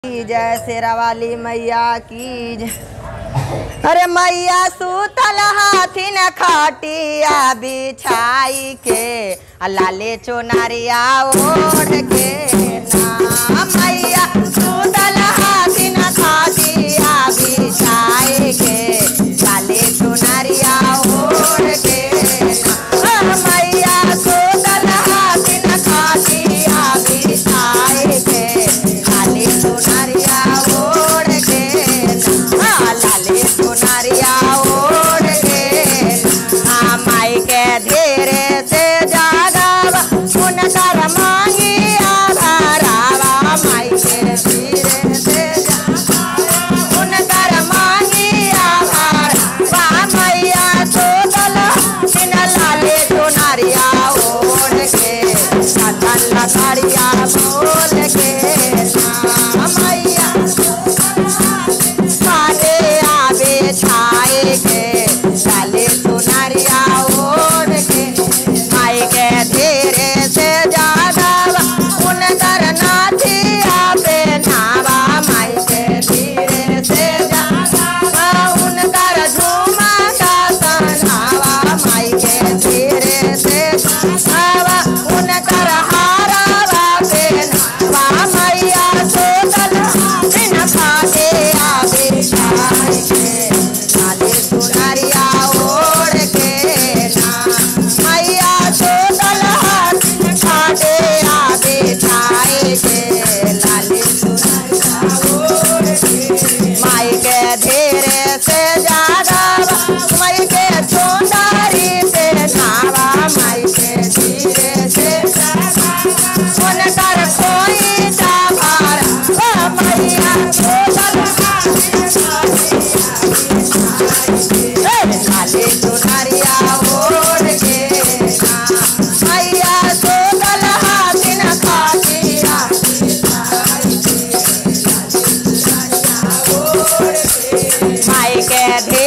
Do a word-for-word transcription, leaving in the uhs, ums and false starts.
जय शेरावाली मैया की जय। अरे मैया सूतल हाथिन खाटिया बिछाई के लाले चुनरिया ओढ़ के ना मैया सूतल हाथिन खाटिया बिछाई के लाले चुनरिया ओढ़ के ना मैया सूतल हाथिन खाटिया बिछाई के लाले चुनरिया ओढ़ के ना लाले चुनरिया ओढ़ के ना माई के धीरे से जागब उनकर मांगी आधारावा माई के धीरे से जागब उनकर मांगी आधार बा मैया सूतल बिन लाले चुनरिया ओढ़ के साधन लकड़िया बोल के ना मैया सारे आवे छाए के लाले चुनरिया ओढ़ के माई के धीरे से जागब उनकर नाथिया पे नावा माई के धीरे से जागब उनकर झूमा का तनावा माई के धीरे से जागब उनकर हारावा पे नावा मैया सूतल बिन खाके आवे छाए के लाले चुनरिया ओढ़ के ना मैया सूतल हाथिन खाके आवे छाए के लाले चुनरिया ओढ़ के माई के धीरे से जागब माई के चुनरी पे नावा माई के धीरे से जागब उनकर कोई जाभार ओ मैया सूतल लाले चुनरिया ओढ़ के ना मैया सूतल हाथिन खाटिया माई के